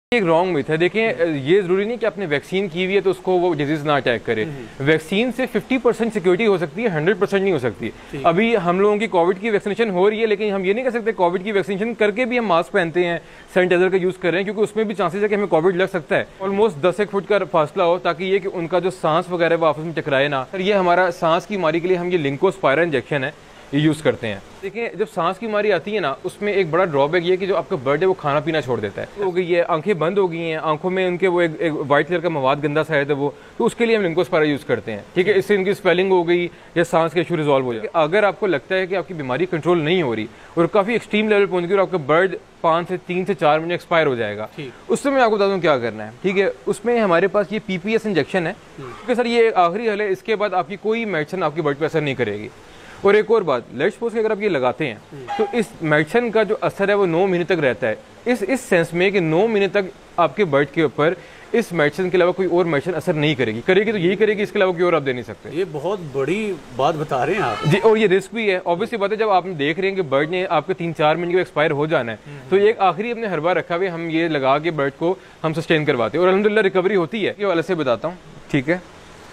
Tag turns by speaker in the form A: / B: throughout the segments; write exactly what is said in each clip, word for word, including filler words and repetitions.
A: एक wrong myth है। देखें, ये जरूरी नहीं कि आपने वैक्सीन की हुई है तो उसको वो डिजीज ना अटैक करे। वैक्सीन से फिफ्टी परसेंट सिक्योरिटी हो सकती है, हंड्रेड परसेंट नहीं हो सकती। अभी हम लोगों की कोविड की वैक्सीनेशन हो रही है, लेकिन हम ये नहीं कह सकते कोविड की वैक्सीनेशन करके भी हम मास्क पहनते हैं, सैनिटाइजर का यूज कर रहे हैं, क्योंकि उसमें भी चांसेस है कि हमें कोविड लग सकता है। ऑलमोस्ट दस एक फुट का फासला हो ताकि ये कि उनका जो सांस वगैरह वो आपस में टकराए ना। सर, ये हमारा सांस की बीमारी के लिए हम ये लिंकोस्पायरा इंजेक्शन है ये यूज़ करते हैं। देखिए, जब सांस की बीमारी आती है ना, उसमें एक बड़ा ड्रॉबैक ये है कि जो आपका बर्ड है वो खाना पीना छोड़ देता है। हो गई है, आंखें बंद हो गई हैं, आंखों में उनके वो एक, एक वाइट कलर का मवाद गंदा सा है तो वो तो उसके लिए हम लिंकोस्पायरा यूज़ करते हैं। ठीक है, इससे इनकी स्पेलिंग हो गई या सांस के इशू रिजॉल्व हो जाए। अगर आपको लगता है कि आपकी बीमारी कंट्रोल नहीं हो रही और काफ़ी एक्सट्रीम लेवल पहुंच गई और आपका बर्ड पाँच से तीन से चार महीने एक्सपायर हो जाएगा, उस समय आपको बता दूं क्या करना है। ठीक है, उसमें हमारे पास ये पीपीएस इंजेक्शन है, क्योंकि सर ये आखिरी हल है, इसके बाद आपकी कोई मेडिसिन आपकी बर्ड पर असर नहीं करेगी। और एक और बात, लेट्स सपोज कि अगर आप ये लगाते हैं तो इस मेडिसिन का जो असर है वो नौ महीने तक रहता है। इस इस सेंस में कि नौ महीने तक आपके बर्ड के ऊपर इस मेडिसिन के अलावा कोई और मेडिसिन असर नहीं करेगी। करेगी तो यही करेगी, इसके अलावा कोई और आप दे नहीं सकते।
B: ये बहुत बड़ी बात बता रहे हैं आप
A: जी, और ये रिस्क भी है। ऑब्वियसली बात है, जब आप देख रहे हैं कि बर्ड ने आपके तीन चार महीने के एक्सपायर हो जाना है, तो एक आखिरी अपने हर बार रखा हुआ हम ये लगा के बर्ड को हम सस्टेन करवाते हैं और अल्हम्दुलिल्लाह रिकवरी होती है। ये वाले से बताता हूँ। ठीक है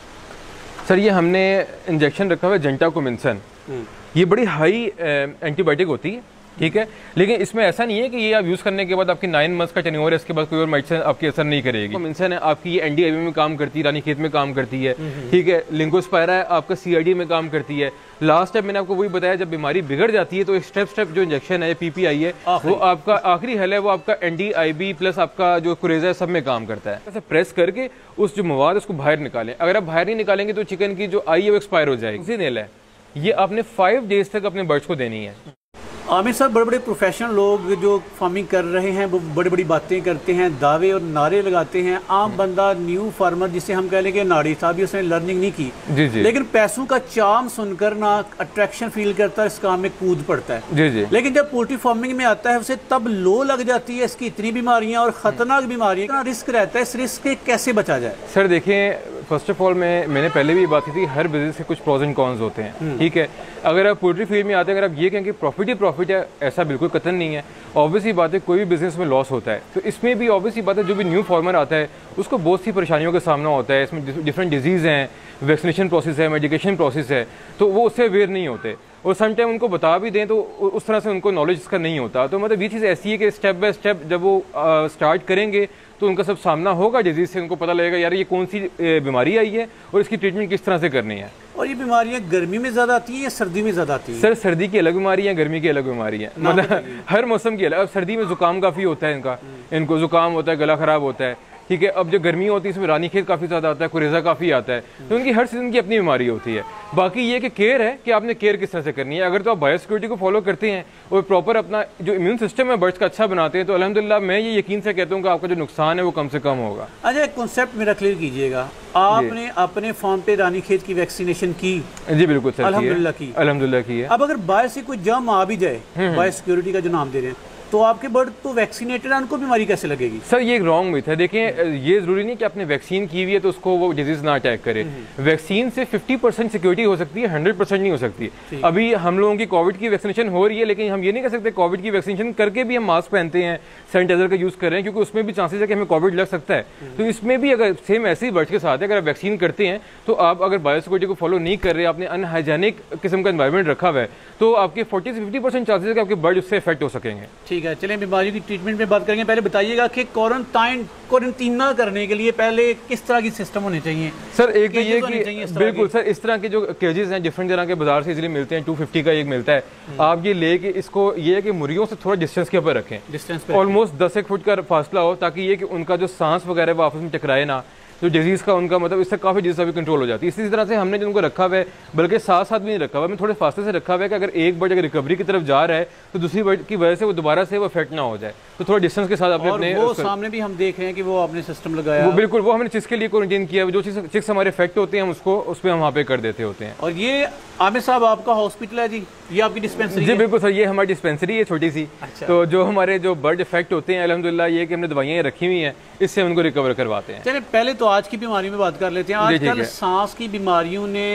A: सर, ये हमने इंजेक्शन रखा हुआ है जेंटाकोमिनसन। ये बड़ी हाई एंटीबायोटिक होती है, ठीक है, लेकिन इसमें ऐसा नहीं है कि ये आप यूज़ करने के बाद आपकी नाइन मंथ्स का टेन्योर है, इसके बाद कोई और मेडिसिन आपकी असर नहीं करेगी। मिनसन है आपकी, ये एनडीआईवी में काम करती है, रानीखेत में काम करती है। ठीक है, लिंकोस्पायरा है आपका, सीआईडी में काम करती है। लास्ट टाइम मैंने आपको वही बताया, जब बीमारी बिगड़ जाती है तो स्टेप स्टेप जो इंजेक्शन है पीपीआई है वो आपका आखिरी हल है, वो आपका एनडीआईवी प्लस आपका जो कुरेजा है सब में काम करता है। ऐसे प्रेस करके उस जो मवाद उसको बाहर निकालें। अगर आप बाहर नहीं निकालेंगे तो चिकन की जो आई है वो एक्सपायर हो जाएगी। उसी नेल है, ये आपने फाइव डेज तक अपने बर्ड्स को देनी है।
B: आमिर साहब, बड़े बड़े प्रोफेशनल लोग जो फार्मिंग कर रहे हैं वो बड़ी बड़ी बातें करते हैं, दावे और नारे लगाते हैं। आम बंदा, न्यू फार्मर जिसे हम कह लेंगे नाड़ी था, भी उसने लर्निंग नहीं की, जी जी, लेकिन पैसों का चार्म सुनकर ना अट्रैक्शन फील करता है, इस काम में कूद पड़ता है। जी जी, लेकिन जब पोल्ट्री फार्मिंग में आता है उसे तब लो लग जाती है, इसकी इतनी बीमारियां और खतरनाक बीमारियां, इतना रिस्क रहता है, इस रिस्क से कैसे बचा जाए?
A: सर देखिए, फर्स्ट ऑफ ऑल मैं मैंने पहले भी बात की थी, हर बिजनेस के कुछ प्रोज एंड कॉन्स होते हैं। ठीक है, अगर आप पोल्ट्री फील्ड में आते हैं, अगर आप ये कहें कि प्रॉफिट ही प्रॉफिट है, ऐसा बिल्कुल कतन नहीं है। ऑब्वियसली बात है, कोई भी बिजनेस में लॉस होता है, तो इसमें भी ऑब्वियसली बात है, जो भी न्यू फार्मर आता है उसको बहुत सी परेशानियों का सामना होता है। इसमें डिफरेंट डिजीज़ हैं, वैक्सीनेशन प्रोसेस है, मेडिकेशन प्रोसेस है, तो वो उससे अवेयर नहीं होते और समटाइम उनको बता भी दें तो उस तरह से उनको नॉलेज इसका नहीं होता। तो मतलब ये चीज़ ऐसी है कि स्टेप बाय स्टेप जब वो स्टार्ट करेंगे तो उनका सब सामना होगा डिजीज से, उनको पता लगेगा यार ये कौन सी बीमारी आई है और इसकी ट्रीटमेंट किस तरह से करनी है।
B: और ये बीमारियां गर्मी में ज़्यादा आती हैं या सर्दी में ज़्यादा आती हैं?
A: सर, सर्दी की अलग बीमारी है, गर्मी की अलग बीमारी है, मतलब हर मौसम की अलग। अब सर्दी में जुकाम काफ़ी होता है, इनका इनको जुकाम होता है, गला खराब होता है। ठीक है, अब जो गर्मी होती है इसमें रानीखेत काफ़ी ज़्यादा आता है, कुरेजा काफ़ी आता है, तो उनकी हर सीजन की अपनी बीमारी होती है। बाकी ये कि केयर है कि आपने केयर किस तरह से करनी है। अगर तो आप बायोसिक्योरिटी को फॉलो करते हैं और प्रॉपर अपना जो इम्यून सिस्टम है बर्ड्स का अच्छा बनाते हैं, तो अल्हम्दुलिल्लाह मैं ये यकीन से कहता हूँ कि आपका जो नुकसान है वो कम से कम होगा।
B: अच्छा, एक कॉन्सेप्ट मेरा क्लियर कीजिएगा, आपने अपने फार्म पे रानीखेत की वैक्सीनेशन की?
A: जी बिल्कुल सर,
B: अल्हम्दुलिल्लाह की,
A: अल्हम्दुलिल्लाह की है।
B: अब अगर बाहर से कोई जर्म आ भी जाए, बायोसिक्योरिटी का जो नाम दे रहे हैं, तो आपके बर्ड तो वैक्सीनेटेड है, उनको बीमारी कैसे लगेगी?
A: सर ये एक रॉन्ग मिथ है। देखें, ये जरूरी नहीं कि आपने वैक्सीन की हुई है तो उसको वो डिजीज ना अटैक करे। वैक्सीन से फिफ्टी परसेंट सिक्योरिटी हो सकती है, हंड्रेड परसेंट नहीं हो सकती। अभी हम लोगों की कोविड की वैक्सीनेशन हो रही है, लेकिन हम ये नहीं कह सकते कोविड की वैक्सीनेशन करके भी हम मास्क पहनते हैं, सैनिटाइजर का यूज कर रहे हैं, क्योंकि उसमें भी चांसेस है कि हमें कोविड लग सकता है। तो इसमें भी अगर सेम ऐसे ही बर्ड्स के साथ है, अगर आप वैक्सीन करते हैं तो आप अगर बायोसिक्योरिटी को फॉलो नहीं कर रहे, आपने अनहाइजेनिक किस्म का एनवायरमेंट रखा हुआ है, तो आपके फोर्टी से फिफ्टी परसेंट चांसेस है कि आपके बर्ड उससे इफेक्ट हो सकेंगे।
B: ठीक है, चलें बीमारी की ट्रीटमेंट में बात करेंगे। पहले बताइएगा कि क्वारंटाइन क्वारंटीन करने के लिए पहले किस तरह की सिस्टम होने चाहिए?
A: सर एक तो ये कि बिल्कुल सर, इस तरह के जो केजेस हैं डिफरेंट तरह के बाजार से इजीली मिलते हैं, टू फिफ्टी का एक मिलता है। आप ये लेके इसको ये है कि मुर्गियों से थोड़ा डिस्टेंस के ऊपर रखें, डिस्टेंस ऑलमोस्ट दस एक फुट का फासला हो, ताकि ये कि उनका जो सांस वगैरह वो आपस में टकराए ना, तो डिजीज़ का उनका मतलब इससे काफ़ी डिजीज़ अभी कंट्रोल हो जाती है। इसी तरह से हमने जो उनको रखा हुआ है, बल्कि साथ साथ भी नहीं रखा हुआ, मैं थोड़े फासले से रखा हुआ है कि अगर एक बर्ड अगर रिकवरी की तरफ जा रहा है तो दूसरी बर्ड की वजह से वो दोबारा से वो इफेक्ट ना हो जाए, तो थोड़ा डिस्टेंस के साथ अपने अपने
B: वो सामने भी हम देख रहे हैं कि वो आपने सिस्टम लगाया,
A: वो बिल्कुल वो हमने चिक्स के लिए क्वारंटीन किया, जो चीज़ चिक्स हमारे इफेक्ट होते हैं हम उसको उस पर हम वहाँ पे कर देते होते हैं।
B: और ये आमिर साहब आपका हॉस्पिटल है जी, ये आपकी डिस्पेंसरी?
A: जी बिल्कुल सर, ये हमारी डिस्पेंसरी है छोटी सी। अच्छा। तो जो हमारे जो बर्ड इफेक्ट होते हैं अल्हम्दुलिल्लाह ये कि हमने दवाइयाँ रखी हुई हैं, इससे उनको रिकवर करवाते हैं।
B: चलिए पहले तो आज की बीमारी में बात कर लेते हैं। आजकल सांस की बीमारियों ने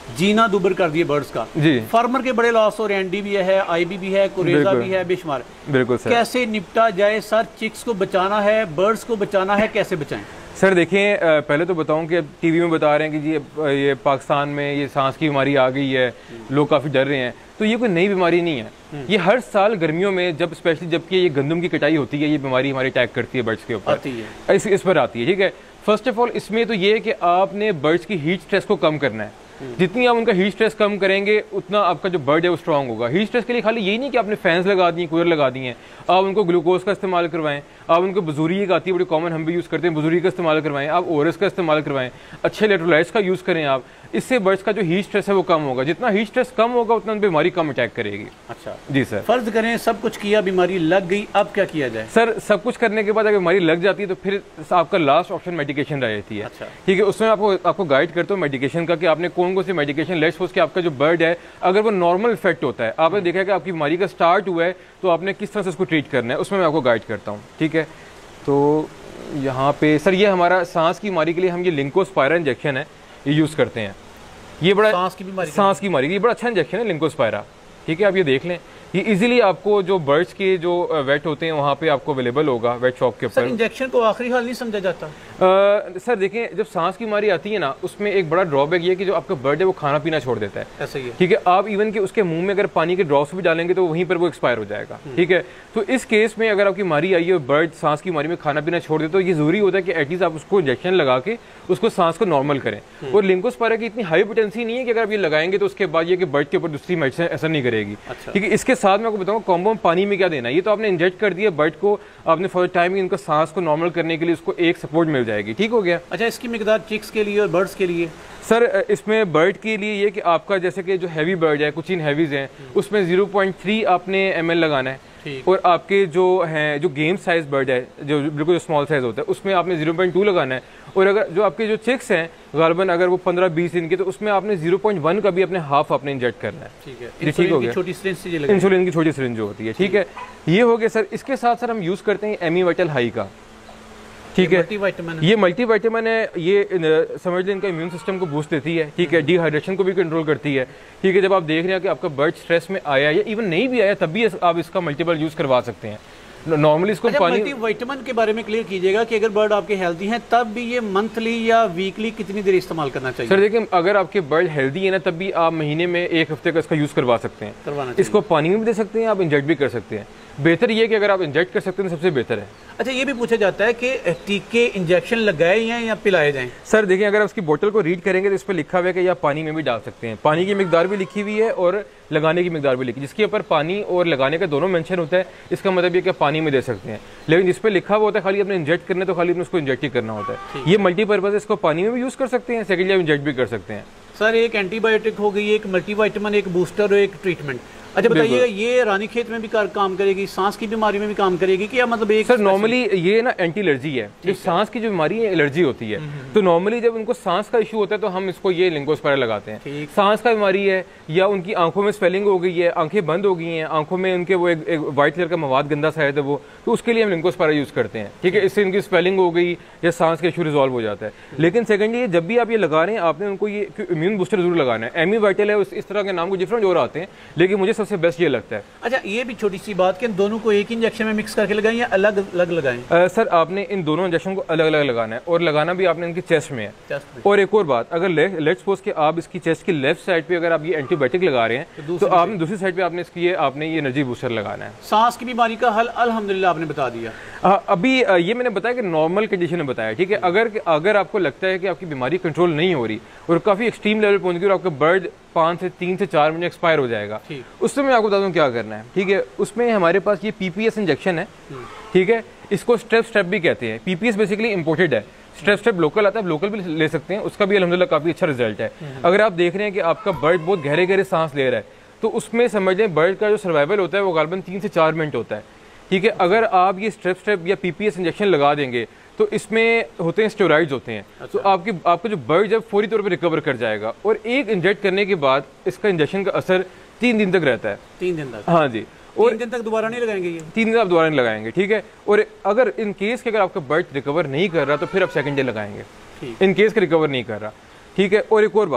B: जीना दुबर कर दिए बर्ड्स का
A: जी।
B: फार्मर के बड़े लॉस हो रहे हैं, एनडी भी है, आईबी भी है, कुरेजा भी है, बेशुमार।
A: बिल्कुल सर।
B: कैसे निपटा जाए सर? चिक्स को बचाना है, बर्ड्स को बचाना है, कैसे बचाएं?
A: सर देखिए, पहले तो बताऊं कि टीवी में बता रहे हैं कि जी ये पाकिस्तान में ये सांस की बीमारी आ गई है, लोग काफ़ी डर रहे हैं। तो ये कोई नई बीमारी नहीं है, ये हर साल गर्मियों में जब स्पेशली जबकि ये गंदम की कटाई होती है, ये बीमारी हमारी अटैक करती है बर्ड्स के ऊपर, इस, इस पर आती है। ठीक है, फर्स्ट ऑफ ऑल इसमें तो ये है कि आपने बर्ड्स की हीट स्ट्रेस को कम करना है। जितनी आप उनका हीट स्ट्रेस कम करेंगे उतना आपका जो बर्ड है वो स्ट्रांग होगा। हीट स्ट्रेस के लिए खाली यही नहीं कि आपने फैंस लगा दिए, कूलर लगा दिए हैं, आप उनको ग्लूकोज का इस्तेमाल करवाएं, आप उनको बजूरी एक आती है बड़ी कॉमन, हम भी यूज़ करते हैं, बजूरी का इस्तेमाल करवाएं, आप ओरस का इस्तेमाल करवाएं, अच्छे इलेक्ट्रोलाइट्स का यूज़ करें आप। इससे बर्ड्स का जो हीट स्ट्रेस है वो कम होगा। जितना हीट स्ट्रेस कम होगा उतना बीमारी कम अटैक करेगी।
B: अच्छा जी
A: सर।
B: फर्ज करें सब कुछ किया, बीमारी लग गई, अब क्या किया जाए?
A: सर सब कुछ करने के बाद अगर बीमारी लग जाती है तो फिर आपका लास्ट ऑप्शन मेडिकेशन रह जाती है।
B: अच्छा।
A: ठीक है, उसमें आपको आपको गाइड करते हो मेडिकेशन का कि आपने कौन कौन सी मेडिकेशन, लेट्स सपोज कि आपका जो बर्ड है अगर वो नॉर्मल इफेक्ट होता है, आपने देखा है कि आपकी बीमारी का स्टार्ट हुआ है तो आपने किस तरह से उसको ट्रीट करना है, उसमें मैं आपको गाइड करता हूँ। ठीक है, तो यहाँ पे सर ये हमारा सांस की बीमारी के लिए हम ये लिंकोस्पायरा इंजेक्शन है ये यूज़ करते हैं। ये बड़ा
B: सांस की बीमारी
A: सांस की बीमारी ये बड़ा अच्छा इंजेक्शन है लिंकोस्पायरा। ठीक है, आप ये देख लें, ये इजीली आपको जो बर्ड्स के जो वेट होते हैं वहाँ पे आपको अवेलेबल होगा वेट शॉप के ऊपर।
B: इंजेक्शन को आखिरी हाल नहीं समझा जाता?
A: आ, सर देखें, जब सांस की बीमारी आती है ना उसमें एक बड़ा ड्रॉबैक ये है कि जो आपका बर्ड है वो खाना पीना छोड़ देता है।
B: ऐसा ही है।
A: ठीक है, आप इवन कि उसके मुंह में अगर पानी के ड्रॉप्स भी डालेंगे तो वहीं पर वो एक्सपायर हो जाएगा। ठीक है, तो इस केस में अगर आपकी बीमारी आई है और बर्ड सांस की बीमारी में खाना पीना छोड़ दे तो ये जरूरी होता है कि एटलीस्ट आप उसको इंजेक्शन लगा के उसको सांस को नॉर्मल करें। और लिंकोस्पायरा की इतनी हाई पोटेंसी नहीं है कि अगर आप ये लगाएंगे तो उसके बाद ये कि बर्ड के ऊपर दूसरी मेडिसिन असर नहीं करेगी। ठीक है, इसके साथ मैं आपको बताऊंगा कॉम्बो पानी में क्या देना है। ये तो आपने इंजेक्ट कर दिया बर्ड को, आपने फॉर टाइम इनका सांस को नॉर्मल करने के लिए उसको एक सपोर्ट मिल जाएगी। ठीक हो गया।
B: अच्छा, इसकी मिकदार चिक्स के लिए और बर्ड्स के लिए?
A: सर इसमें बर्ड के लिए ये कि आपका जैसे कि जो हैवी बर्ड है, कुछ इन हैवीज हैं, उसमें ज़ीरो पॉइंट थ्री आपने एम एल लगाना है। और आपके जो हैं जो गेम साइज बर्ड है जो बिल्कुल स्मॉल साइज होता है उसमें आपने ज़ीरो पॉइंट टू लगाना है। और अगर जो आपके जो चिक्स हैं गालबन अगर वो पंद्रह बीस दिन के तो उसमें आपने ज़ीरो पॉइंट वन का भी अपने हाफ आपने इंजेक्ट करना है।
B: ठीक है, ठीक हो गया। छोटी सिरिंज से
A: इंसुलिन की छोटी सिरिंज जो होती है। ठीक है, ये हो गया सर। इसके साथ सर हम यूज़ करते हैं एमीवाइटल हाई का। ठीक है, ये मल्टीविटामिन है, ये समझ लें इनका इम्यून सिस्टम को बूस्ट देती है। ठीक है, डिहाइड्रेशन को भी कंट्रोल करती है। ठीक है, जब आप देख रहे हैं कि आपका बर्ड स्ट्रेस में आया या इवन नहीं भी आया तब भी आप इसका मल्टीपल यूज करवा सकते हैं। नॉर्मली इसको
B: अच्छा,
A: पानी
B: मल्टीविटामिन के बारे में क्लियर कीजिएगा कि अगर बर्ड आपके हेल्दी हैं तब भी ये मंथली या वीकली कितनी देर इस्तेमाल करना चाहिए?
A: सर देखिए, अगर आपके बर्ड हेल्दी है ना तब भी आप महीने में एक हफ्ते का इसका यूज करवा सकते हैं। करवाना इसको पानी में भी दे सकते हैं, आप इंजेक्ट भी कर सकते हैं। बेहतर ये कि अगर आप इंजेक्ट कर सकते हैं तो सबसे बेहतर है।
B: अच्छा, ये भी पूछा जाता है कि टीके इंजेक्शन लगाए जाएं या पिलाए जाएं?
A: सर देखिए, अगर आप उसकी बोतल को रीड करेंगे तो इस पर लिखा हुआ है कि आप पानी में भी डाल सकते हैं। पानी की मिकदार भी लिखी हुई है और लगाने की मिकदार भी लिखी, जिसके ऊपर पानी और लगाने का दोनों मेंशन होता है। इसका मतलब ये कि पानी में दे सकते हैं, लेकिन जिस पर लिखा हुआ होता है खाली अपने इंजेक्ट करने तो खाली अपने उसको इंजेक्ट ही करना होता है। ये मल्टीपर्पज, इसको पानी में भी यूज कर सकते हैं, सेकेंडली आप इंजेक्ट भी कर सकते हैं।
B: सर एक एंटीबायोटिक हो गई, एक मल्टीविटामिन, एक बूस्टर और एक ट्रीटमेंट। अच्छा बताइएगा, ये रानीखेत में भी काम करेगी, सांस की बीमारी में भी काम करेगी क्या? मतलब एक
A: सर नॉर्मली ये ना एंटी एलर्जी है, जो सांस की जो बीमारी है एलर्जी होती है, तो नॉर्मली जब उनको सांस का इशू होता है तो हम इसको ये लिंकोस्पायरा लगाते हैं। सांस का बीमारी है या उनकी आंखों में स्वेलिंग हो गई है, आंखें बंद हो गई हैं, आंखों में उनके वो एक, एक व्हाइट कलर का मवाद गंदा सा है वो, तो उसके लिए हम लिंकोस्पायरा यूज करते हैं। ठीक है, इससे इनकी स्वेलिंग हो गई या सांस का इशू रिजॉल्व हो जाता है। लेकिन सेकेंडली जब भी आप ये लगा रहे हैं आपने उनको ये इम्यून बूस्टर जरूर लगाना है। एमीवाइटल है, इस तरह के नाम को डिफरेंट और आते हैं, लेकिन मुझे सबसे बेस्ट ये लगता है।
B: अच्छा, ये भी छोटी सी बात कि इन दोनों को एक ही इंजेक्शन में मिक्स करके लगाएं या अलग अलग लगाएं?
A: आ, सर आपने इन दोनों इंजेक्शन को अलग अलग लगाना है और लगाना भी आपने इनकी चेस्ट में है। चेस्ट में। और एक और बात, अगर लेट्स सपोज कि आप इसकी चेस्ट की लेफ्ट साइड पे अगर आप ये एंटीबायोटिक लगा रहे हैं तो, तो आपने दूसरी साइड पे आपने इसकी ये आपने ये एनर्जी बूस्टर लगाना है।
B: सांस की बीमारी का हल अल्हम्दुलिल्लाह आपने बता दिया।
A: आ, अभी आ, ये मैंने बताया कि नॉर्मल कंडीशन में बताया। ठीक है, अगर अगर आपको लगता है कि आपकी बीमारी कंट्रोल नहीं हो रही और काफी एक्सट्रीम लेवल पहुंच गई और आपका बर्ड पाँच से तीन से चार महीने एक्सपायर हो जाएगा, उस समय आपको बता दूं क्या करना है। ठीक है, उसमें हमारे पास ये पीपीएस इंजेक्शन है। ठीक है, इसको स्ट्रेप स्ट्रेप भी कहते हैं। पीपीएस बेसिकली इंपोर्टेड है, स्ट्रेप स्ट्रेप लोकल आता है, लोकल भी ले सकते हैं, उसका भी अल्हम्दुलिल्लाह काफी अच्छा रिजल्ट है। अगर आप देख रहे हैं कि आपका बर्ड बहुत गहरे गहरे सांस ले रहा है तो उसमें समझ लें बर्ड का जो सर्वाइवल होता है वो गालबन तीन से चार मिनट होता है। ठीक है, अगर आप ये स्ट्रेप स्ट्रेप या पीपीएस इंजेक्शन लगा देंगे तो इसमें होते हैं स्टेरॉइड्स होते हैं। अच्छा। तो आपकी आपका जो बर्ड जब फौरी तौर पर रिकवर कर जाएगा और एक इंजेक्ट करने के बाद इसका इंजेक्शन का असर तीन दिन तक रहता है।
B: तीन दिन तक?
A: हाँ जी।
B: और तीन दिन तक दोबारा नहीं लगाएंगे ये?
A: तीन दिन आप दोबारा नहीं लगाएंगे। ठीक है, और अगर इन केस के अगर आपका बर्ड रिकवर नहीं कर रहा तो फिर आप सेकंड डे लगाएंगे, इन केस का रिकवर नहीं कर रहा। ठीक है, और एक और बात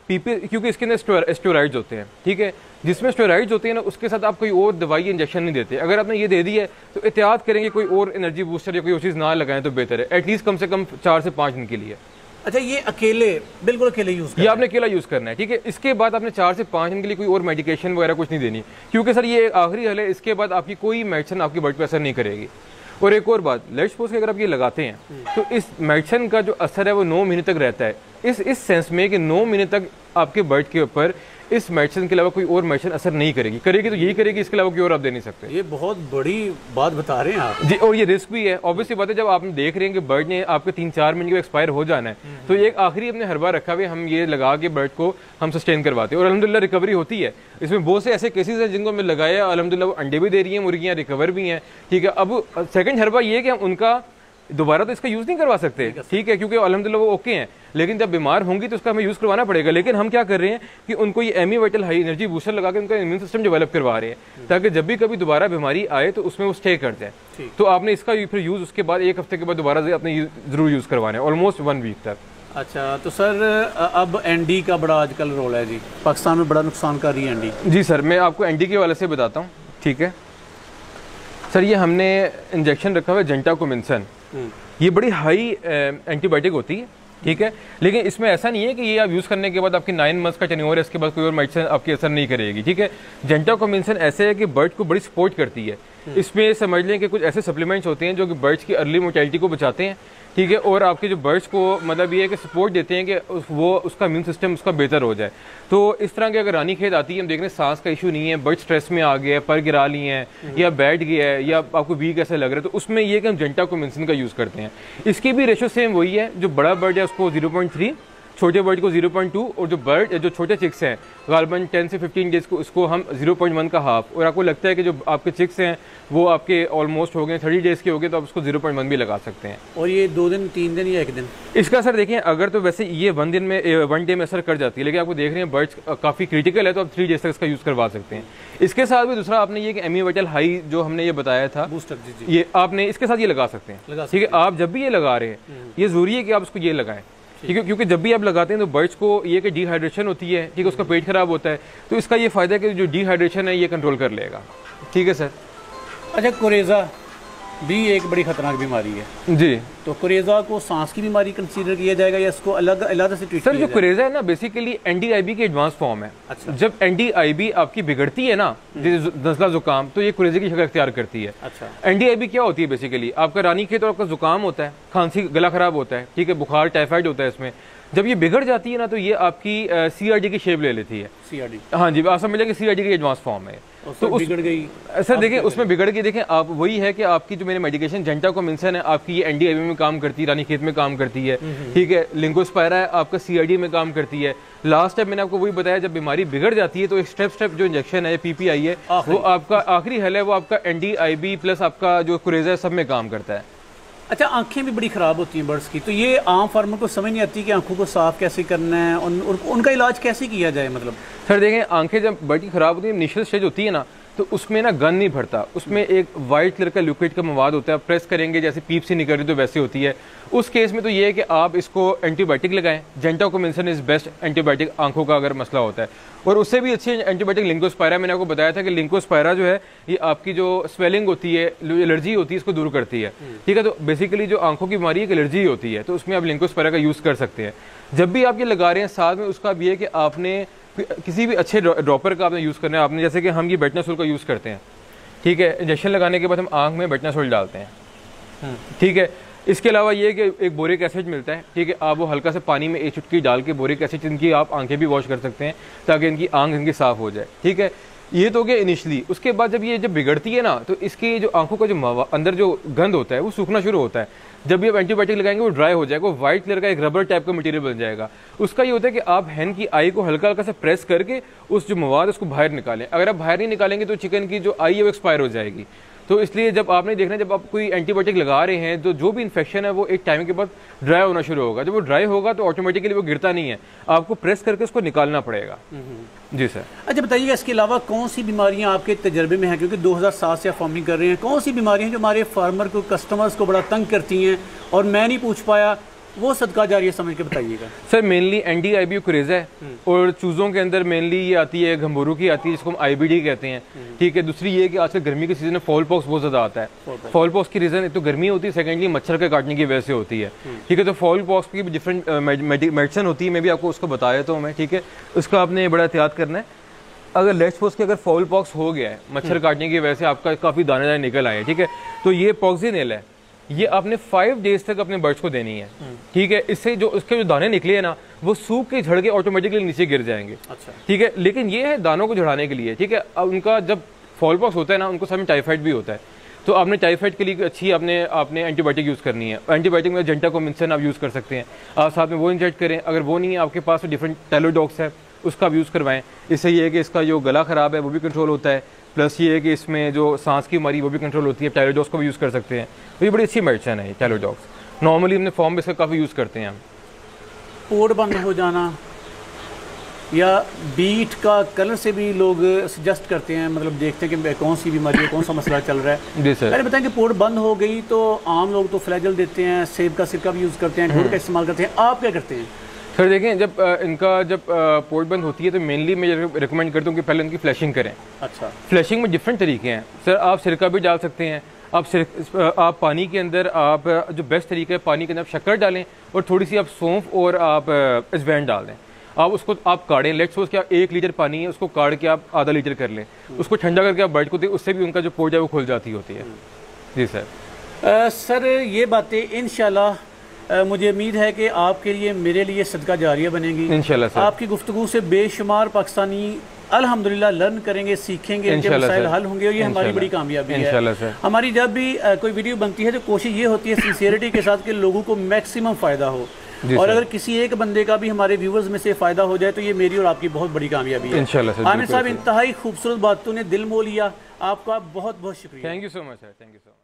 A: पीपी, क्योंकि इसके अंदर स्टेरॉइड्स होते हैं, ठीक है, जिसमें स्टेरॉइड्स होते हैं ना उसके साथ आप कोई और दवाई इंजेक्शन नहीं देते। अगर आपने ये दे दी है तो एहतियात करेंगे कोई और एनर्जी बूस्टर या कोई और चीज़ ना लगाएं तो बेहतर है, एटलीस्ट कम से कम चार से पाँच दिन के लिए।
B: अच्छा, ये अकेले, बिल्कुल अकेले यूज़ करना
A: ये आपने अकेला यूज़ करना है, ठीक है। इसके बाद आपने चार से पाँच दिन के लिए कोई और मेडिकेशन वगैरह कुछ नहीं देनी, क्योंकि सर ये आखिरी हल है, इसके बाद आपकी कोई मेडिसिन आपकी ब्लड पर असर नहीं करेगी। और एक और बात, लेट्स सपोज कि अगर आप ये लगाते हैं तो इस मेडिसिन का जो असर है वो नौ महीने तक रहता है, इस इस सेंस में कि नौ महीने तक आपके ब्लड के ऊपर इस मेडिसिन के अलावा कोई और मेडिसिन असर नहीं करेगी, करेगी तो यही करेगी, इसके अलावा कोई और आप दे नहीं सकते।
B: ये बहुत बड़ी बात बता रहे हैं आप
A: जी, और ये रिस्क भी है, ऑब्वियसली बात है। जब आप देख रहे हैं कि ब्लड ने आपके तीन चार महीने को एक्सपायर हो जाना है, तो एक आखिरी अपने हरबा रखा हुआ हम ये लगा के ब्लड को हम सस्टेन करवाते हैं और अल्हम्दुलिल्लाह रिकवरी होती है। इसमें बहुत से ऐसे केसेस हैं जिनको हमने लगाया, अल्हम्दुलिल्लाह अंडे भी दे रही हैं मुर्गियाँ, रिकवर भी हैं, ठीक है। अब सेकंड हरबा ये है कि हम उनका दोबारा तो इसका यूज़ नहीं करवा सकते, ठीक है, क्योंकि अल्हम्दुलिल्लाह वो ओके हैं, लेकिन जब बीमार होंगी तो उसका हमें यूज़ करवाना पड़ेगा। लेकिन हम क्या कर रहे हैं कि उनको ये Ami vital high energy booster लगा के उनका इम्यून सिस्टम डेवलप करवा रहे हैं, ताकि जब भी कभी दोबारा बीमारी आए तो उसमें वो स्टे कर जाए। तो आपने इसका फिर यूज़ उसके बाद एक हफ्ते के बाद दोबारा से अपने ज़रूर यूज़ करवाना है, ऑलमोस्ट वन वीक तक।
B: अच्छा, तो सर अब एनडी का बड़ा आजकल रोल है जी, पाकिस्तान में बड़ा नुकसान कर रही है एनडी।
A: जी सर, मैं आपको एनडी के वाले से बताता हूँ, ठीक है सर। ये हमने इंजेक्शन रखा हुआ है जेंटाकोमिनसन, ये बड़ी हाई एंटीबायोटिक होती है, ठीक है, लेकिन इसमें ऐसा नहीं है कि ये आप यूज़ करने के बाद आपकी नाइन मंथ्स का टेन्योर है, इसके बाद कोई और मेडिसिन आपकी असर नहीं करेगी, ठीक है। जेंटाकोमिनसन ऐसे है कि बर्ड को बड़ी सपोर्ट करती है। इसमें समझ लें कि कुछ ऐसे सप्लीमेंट्स होते हैं जो कि बर्ड्स की अर्ली मोर्टेलिटी को बचाते हैं, ठीक है, और आपके जो बर्ड्स को मतलब ये है कि सपोर्ट देते हैं कि वो उसका इम्यून सिस्टम उसका बेहतर हो जाए। तो इस तरह की अगर रानी खेत आती है, हम देख रहे हैं सांस का इशू नहीं है, बर्ड स्ट्रेस में आ गया है, पर गिरा लिए हैं या बैठ गया है या आपको वीक ऐसा लग रहा है, तो उसमें ये कि हम जेंटाकोमिनसन का यूज़ करते हैं। इसकी भी रेशो सेम वही है, जो बड़ा बर्ड है उसको जीरो पॉइंट थ्री, छोटे बर्ड को जीरो पॉइंट टू, और जो बर्ड जो छोटे चिक्स हैं गालबन टेन से फिफ्टीन डेज को उसको हम जीरो पॉइंट वन का हाफ। और आपको लगता है कि जो आपके चिक्स हैं वो आपके ऑलमोस्ट हो गए थर्टी डेज के हो गए, तो आप उसको जीरो पॉइंट वन भी लगा सकते हैं।
B: और ये दो दिन तीन दिन या एक दिन?
A: इसका सर देखिए, अगर तो वैसे ये वन दिन में वन डे में असर कर जाती है, लेकिन आपको देख रहे हैं बर्ड्स काफ़ी क्रिटिकल है तो आप थ्री डेज तक इसका यूज़ करवा सकते हैं। इसके साथ भी दूसरा आपने ये कि एमी वाइटल हाई जो हमने ये बताया था
B: बूस्टर, जी जी,
A: ये आपने इसके साथ ये लगा सकते हैं, ठीक है। आप जब भी ये लगा रहे हैं ये ज़रूरी है कि आप उसको ये लगाएं, ठीक है, क्योंकि जब भी आप लगाते हैं तो बर्ड्स को ये कि डिहाइड्रेशन होती है, ठीक है, उसका पेट खराब होता है, तो इसका ये फ़ायदा है कि जो डिहाइड्रेशन है ये कंट्रोल कर लेगा, ठीक है सर।
B: अच्छा, कुरेज़ा भी एक बड़ी खतरनाक बीमारी है
A: जी,
B: तो कुरेज़ा को सांस की बीमारी कंसीडर किया जाएगा या इसको अलग अलग से ट्रीट?
A: सर जो कुरेज़ा है ना बेसिकली एनडीआईबी की एडवांस फॉर्म है।
B: अच्छा।
A: जब एनडीआईबी आपकी बिगड़ती है ना, नज़ला जुकाम, तो ये कुरेज़े की शक्ल इख्तियार करती है।
B: अच्छा।
A: एनडीआईबी क्या होती है बेसिकली, आपका रानी खेत और आपका जुकाम होता है, खांसी गला खराब होता है, ठीक है, बुखार टाइफाइड होता है इसमें। जब ये बिगड़ जाती है ना तो ये आपकी सीआरडी की शेप ले लेती है।
B: सीआरडी,
A: हाँ जी, आप समझ लेंगे सीआरडी की एडवांस फॉर्म है।
B: तो उस बिगड़ गई
A: सर देखिए, उसमें बिगड़ गई, देखें आप, वही है कि आपकी जो मेरी मेडिकेशन जेंटाकोमिनसन है आपकी ये एनडीआईबी में काम करती है, रानी खेत में काम करती है, ठीक है, लिंकोस्पायरा है आपका सीआरडी में काम करती है। लास्ट टाइम मैंने आपको वही बताया, जब बीमारी बिगड़ जाती है तो एक स्टेप स्टेप जो इंजेक्शन है पीपीआई है वो आपका आखिरी हल है, वो आपका एनडीआईबी प्लस आपका जो कुरेज़ा है सब में काम करता है।
B: अच्छा, आंखें भी बड़ी ख़राब होती हैं बर्ड्स की, तो ये आम फार्मर को समझ नहीं आती कि आंखों को साफ कैसे करना है, उन, उन, उनका इलाज कैसे किया जाए? मतलब
A: सर देखें, आंखें जब बर्ड की ख़राब होती है, इनिशियल स्टेज होती है ना, तो उसमें ना गन नहीं भरता, उसमें एक वाइट कलर का लिक्विड का मवाद होता है, प्रेस करेंगे जैसे पीप सी निकल रही तो वैसे होती है। उस केस में तो ये है कि आप इसको एंटीबायोटिक लगाएं, जेंटाकोमिनसन इज बेस्ट एंटीबायोटिक आंखों का अगर मसला होता है। और उससे भी अच्छी एंटीबायोटिक लिंकोस्पायरा, मैंने आपको बताया था कि लिंकोस्पायरा जो है ये आपकी जो स्वेलिंग होती है, एलर्जी होती है, इसको दूर करती है, ठीक है। तो बेसिकली जो आंखों की बीमारी एक एलर्जी होती है, तो उसमें आप लिंकोस्पायरा का यूज़ कर सकते हैं। जब भी आप ये लगा रहे हैं साथ में उसका भी है कि आपने किसी भी अच्छे ड्रॉपर का आपने यूज़ करना है। आपने जैसे कि हम ये बेटनासोल का यूज़ करते हैं, ठीक है, इंजेक्शन लगाने के बाद हम आंख में बेटनासोल डालते हैं, ठीक है। इसके अलावा ये कि एक बोरिक एसिड मिलता है, ठीक है, आप वो हल्का से पानी में एक चुटकी डाल के बोरिक एसिड, इनकी आप आंखें भी वॉश कर सकते हैं ताकि इनकी आंख इनकी साफ़ हो जाए, ठीक है। ये तो हो गया इनिशली। उसके बाद जब ये जब बिगड़ती है ना तो इसकी जो आंखों का जो अंदर जो गंद होता है वो सूखना शुरू होता है। जब भी आप एंटीबायोटिक लगाएंगे वो ड्राई हो जाएगा, वो व्हाइट कलर का एक रबर टाइप का मटेरियल बन जाएगा। उसका ये होता है कि आप हैन की आई को हल्का हल्का से प्रेस करके उस जो मवाद उसको बाहर निकालें। अगर आप बाहर नहीं निकालेंगे तो चिकन की जो आई है वो एक्सपायर हो जाएगी। तो इसलिए जब आपने देखना, जब आप कोई एंटीबायोटिक लगा रहे हैं तो जो भी इन्फेक्शन है वो एक टाइम के बाद ड्राई होना शुरू होगा। जब वो ड्राई होगा तो ऑटोमेटिकली वो गिरता नहीं है, आपको प्रेस करके उसको निकालना पड़ेगा। जी सर।
B: अच्छा बताइएगा, इसके अलावा कौन सी बीमारियां आपके तजर्बे में हैं, क्योंकि दो हज़ार सात से आप फार्मिंग कर रहे हैं, कौन सी बीमारियां जो हमारे फार्मर को, कस्टमर्स को बड़ा तंग करती हैं और मैं नहीं पूछ पाया वो सदका जारिया समझ के बताइएगा।
A: सर मेनली एंटी आईबीओ क्रेज है और चूज़ों के अंदर मेनली ये आती है, घंबोरू की आती है जिसको हम आईबीडी कहते हैं, ठीक है। दूसरी ये कि आजकल गर्मी के सीजन में फॉल पॉक्स बहुत ज़्यादा आता है। फॉल पॉक्स की रीज़न एक तो गर्मी होती है, सेकेंडली मच्छर के काटने की वजह से होती है, ठीक है। तो फॉल पॉक्स की भी डिफरेंट मेडिसिन होती है, मैं भी आपको उसको बता देता हूँ मैं, ठीक है। उसका आपने बड़ा एहतियात करना है। अगर लेट्स सपोज कि अगर फॉल पॉक्स हो गया है मच्छर काटने की वजह से आपका काफ़ी दाने दाने निकल आए हैं, ठीक है, तो ये पॉक्सीनेल है, ये आपने फाइव डेज तक अपने बर्ड्स को देनी है, ठीक है। इससे जो उसके जो दाने निकले हैं ना वो सूख के झड़ के ऑटोमेटिकली नीचे गिर जाएंगे, अच्छा, ठीक है। लेकिन ये है दानों को झड़ाने के लिए, ठीक है। अब उनका जब फॉल पॉक्स होता है ना उनको साथ में टाइफाइड भी होता है, तो आपने टाइफाइड के लिए अच्छी आपने आपने एंटीबायोटिक यूज़ करनी है। एंटीबायोटिक में जेंटाकोमिसिन आप यूज़ कर सकते हैं, आप साथ में वो इंजेक्ट करें। अगर वो नहीं है आपके पास तो डिफरेंट टैलोडॉक्स है उसका भी यूज़ करवाएं। इससे ये है कि इसका जो गला ख़राब है वो भी कंट्रोल होता है, प्लस ये है कि इसमें जो सांस की बीमारी वो भी कंट्रोल होती है। टैलोडॉक्स को भी यूज़ कर सकते हैं, तो ये बड़ी अच्छी मेडिसिन है टैलोडॉक्स। नॉर्मली हमने फॉर्म में इसका काफ़ी यूज़ करते हैं हम।
B: पोर्ट बंद हो जाना या बीट का कलर से भी लोग सजेस्ट करते हैं, मतलब देखते हैं कि कौन सी बीमारी है, कौन सा मसला चल रहा है। जी सर। पहले बताएं कि पोर्ट बंद हो गई तो आम लोग तो फ्लैजल देते हैं, सेब का सिरका भी यूज़ करते हैं, गुड़ का इस्तेमाल करते हैं, आप क्या करते हैं?
A: सर देखें, जब आ, इनका जब पोर्ट बंद होती है तो मेनली मैं रिकमेंड करता हूँ कि पहले इनकी फ्लैशिंग करें। अच्छा। फ्लैशिंग में डिफरेंट तरीके हैं सर, आप सिरका भी डाल सकते हैं, आप सिर आप पानी के अंदर आप जो बेस्ट तरीका है पानी के अंदर आप शक्कर डालें और थोड़ी सी आप सौंफ और आप अजवाइन डाल दें। आप उसको आप काढ़ें, लेट्स सपोज कि आप एक लीटर पानी है उसको काढ़ के आप आधा लीटर कर लें, उसको ठंडा करके आप बर्ड को दें, उससे भी उनका जो पोर्ट है वो खुल जाती होती है। जी सर।
B: आ, सर ये बातें इंशाल्लाह Uh, मुझे उम्मीद है कि आपके लिए मेरे लिए सदका जारिया बनेगी इंशाल्लाह सर। आपकी गुफ्तगू से बेशुमार पाकिस्तानी अल्हम्दुलिल्लाह लर्न करेंगे, सीखेंगे, इनके मसाइल हल होंगे और ये हमारी बड़ी कामयाबी है। सर। हमारी जब भी uh, कोई वीडियो बनती है तो कोशिश ये होती है सिंसियरिटी के साथ कि लोगों को मैक्सिमम फ़ायदा हो, और अगर किसी एक बंदे का भी हमारे व्यूवर्स में से फ़ायदा हो जाए तो ये मेरी और आपकी बहुत बड़ी कामयाबी है इंशाल्लाह। आमिर साहब इंतहाई खूबसूरत बातों ने दिल मोह लिया, आपका बहुत बहुत शुक्रिया।
A: Thank you so much sir, thank you so much.